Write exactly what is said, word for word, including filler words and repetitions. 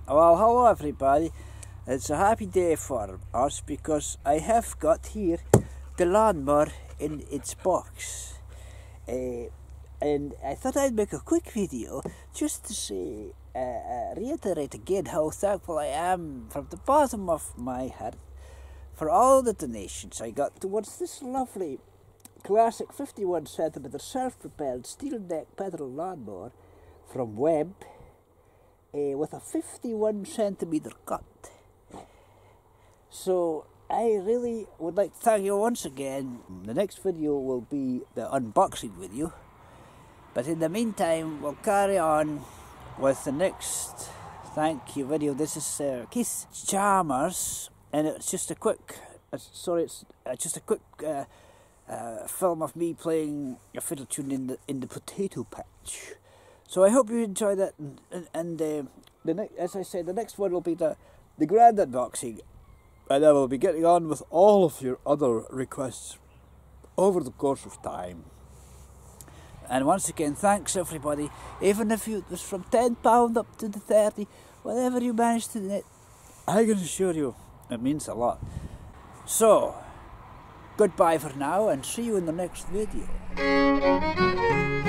Well, hello everybody. It's a happy day for us because I have got here the lawnmower in its box. Uh, and I thought I'd make a quick video just to say, uh, uh, reiterate again how thankful I am from the bottom of my heart for all the donations I got towards this lovely classic fifty-one centimeter self-propelled steel neck pedal lawnmower from Webb uh, with a fifty-one centimeter cut. So I really would like to thank you once again. The next video will be the unboxing video, but in the meantime we'll carry on with the next thank you video. This is uh, Keith Chalmers, and it's just a quick uh, sorry it's uh, just a quick uh, uh, film of me playing a fiddle tune in the in the potato patch. So I hope you enjoy that, and, and, and uh, the next, as I said, the next one will be the the grand unboxing. And I will be getting on with all of your other requests over the course of time. And once again, thanks everybody. Even if you, it was from ten pounds up to the thirty, whatever you managed to knit, I can assure you, it means a lot. So, goodbye for now and see you in the next video.